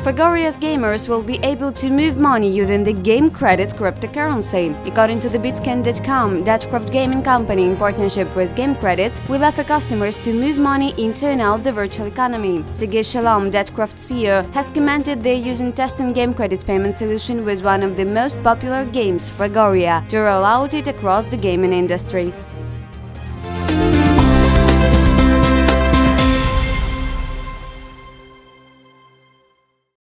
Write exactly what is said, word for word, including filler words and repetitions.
Fragoria's gamers will be able to move money using the GameCredits cryptocurrency. According to the Bitscan dot com, Datcroft Gaming Company, in partnership with GameCredits, will offer customers to move money into and out the virtual economy. Sergey Sholom, Datcroft C E O, has commented they're using testing GameCredits payment solution with one of the most popular games, Fragoria, to roll out it across the gaming industry.